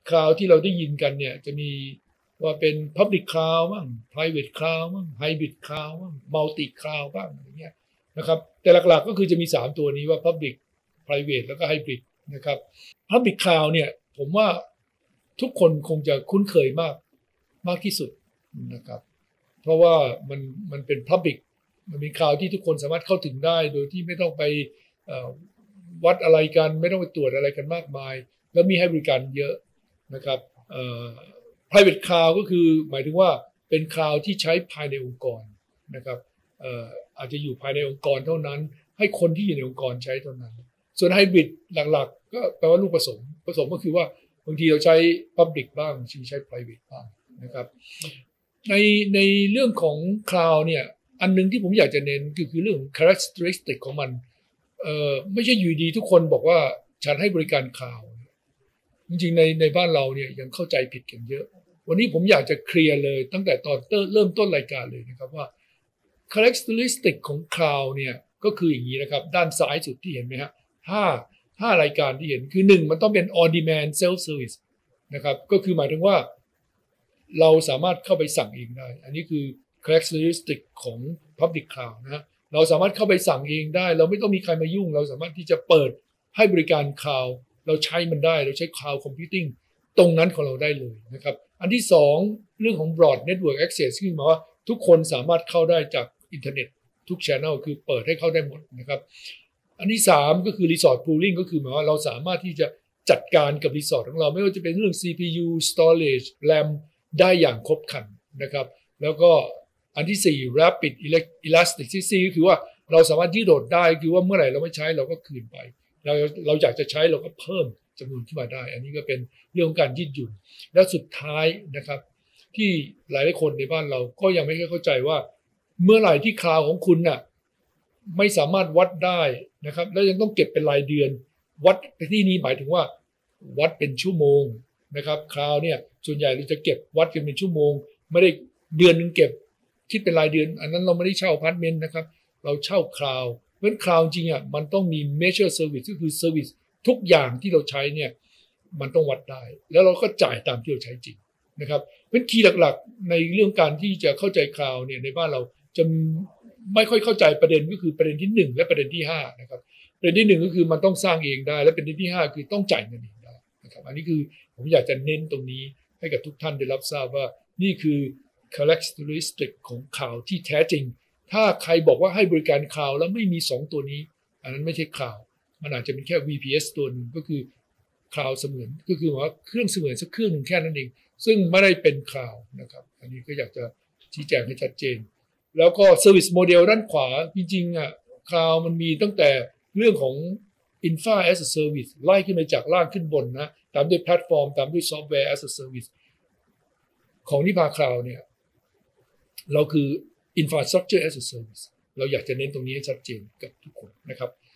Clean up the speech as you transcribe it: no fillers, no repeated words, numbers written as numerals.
cloud ที่เราได้ยินกันเนี่ยจะมีว่าเป็น public cloud บ้าง private cloud บ้าง hybrid cloud บ้าง multi cloud บ้างอย่างเงี้ยนะครับแต่หลักๆก็คือจะมี3ตัวนี้ว่า public private แล้วก็ hybrid นะครับ public cloud เนี่ยผมว่าทุกคนคงจะคุ้นเคยมากที่สุดนะครับเพราะว่ามันเป็น public มันเป็น cloud ที่ทุกคนสามารถเข้าถึงได้โดยที่ไม่ต้องไปวัดอะไรกันไม่ต้องไปตรวจอะไรกันมากมายแล้วมีให้บริการเยอะนะครับprivate cloud ก็คือหมายถึงว่าเป็น cloud ที่ใช้ภายในองค์กรนะครับอาจจะอยู่ภายในองค์กรเท่านั้นให้คนที่อยู่ในองค์กรใช้เท่านั้นส่วน hybrid หลักๆก็แปลว่าลูกผสมก็คือว่าบางทีเราใช้ public บ้างบางทีใช้ private บ้างนะครับในเรื่องของ cloud เนี่ยอันนึงที่ผมอยากจะเน้นคือเรื่อง characteristic ของมันไม่ใช่อยู่ดีทุกคนบอกว่าฉันให้บริการ cloud จริงๆในบ้านเราเนี่ยยังเข้าใจผิดกันเยอะวันนี้ผมอยากจะเคลียร์เลยตั้งแต่ตอนเริ่มต้นรายการเลยนะครับว่า characteristic ของ cloud เนี่ยก็คืออย่างนี้นะครับด้านซ้ายสุดที่เห็นไหมฮะ5รายการที่เห็นคือ1มันต้องเป็น on demand self service นะครับก็คือหมายถึงว่าเราสามารถเข้าไปสั่งเองได้อันนี้คือ characteristic ของ public cloud นะเราสามารถเข้าไปสั่งเองได้เราไม่ต้องมีใครมายุ่งเราสามารถที่จะเปิดให้บริการ cloud เราใช้มันได้เราใช้ cloud computing ตรงนั้นของเราได้เลยนะครับอันที่2เรื่องของ broad network access คือหมายว่าทุกคนสามารถเข้าได้จากอินเทอร์เน็ตทุก channel คือเปิดให้เข้าได้หมดนะครับอันที่3ก็คือ resort pooling ก็คือหมายว่าเราสามารถที่จะจัดการกับรีสอร์ทของเราไม่ว่าจะเป็นเรื่อง CPU storage RAM ได้อย่างครบครันนะครับแล้วก็อันที่4 rapid elasticity ก็คือว่าเราสามารถยืดหดได้คือว่าเมื่อไหร่เราไม่ใช้เราก็คืนไปเราอยากจะใช้เราก็เพิ่มจำนวนขึ้นมาได้อันนี้ก็เป็นเรื่องของการยืดหยุ่นแล้วสุดท้ายนะครับที่หลายคนในบ้านเราก็ยังไม่เข้าใจว่าเมื่อไหร่ที่คลาวของคุณน่ะไม่สามารถวัดได้นะครับแล้วยังต้องเก็บเป็นรายเดือนวัดในที่นี้หมายถึงว่าวัดเป็นชั่วโมงนะครับคลาวเนี่ยส่วนใหญ่เราจะเก็บวัดกันเป็นชั่วโมงไม่ได้เดือนนึงเก็บคิดเป็นรายเดือนอันนั้นเราไม่ได้เช่าอพาร์ตเมนต์นะครับเราเช่าคลาวเพราะฉะนั้นคลาวจริงอ่ะมันต้องมี measure service ก็คือ service ทุกอย่างที่เราใช้เนี่ยมันต้องวัดได้แล้วเราก็จ่ายตามที่เราใช้จริงนะครับเพราะคีย์หลักๆในเรื่องการที่จะเข้าใจคลาวเนี่ยในบ้านเราจะไม่ค่อยเข้าใจประเด็นก็คือประเด็นที่1และประเด็นที่5นะครับประเด็นที่1ก็คือมันต้องสร้างเองได้และประเด็นที่5คือต้องจ่ายเงินเองได้นะครับอันนี้คือผมอยากจะเน้นตรงนี้ให้กับทุกท่านได้รับทราบว่านี่คือ characteristic ของคลาวที่แท้จริงถ้าใครบอกว่าให้บริการคลาวแล้วไม่มี2ตัวนี้อันนั้นไม่ใช่คลาวมันอาจจะเป็นแค่ VPS ตัวนึงก็คือคลาวเสมือนก็คือว่าเครื่องเสมือนสักเครื่องนึงแค่นั้นเองซึ่งไม่ได้เป็นคลาวนะครับอันนี้ก็อยากจะชี้แจงให้ชัดเจนแล้วก็ Service Model ด้านขวาจริงๆอ่ะคลาวมันมีตั้งแต่เรื่องของ Infra as a Service ไล่ขึ้นไปจากล่างขึ้นบนนะตามด้วยแพลตฟอร์มตามด้วย Software as a Service ของนิพาคลาวเนี่ยเราคือ Infrastructure as a Service เราอยากจะเน้นตรงนี้ให้ชัดเจนกับทุกคนนะครับ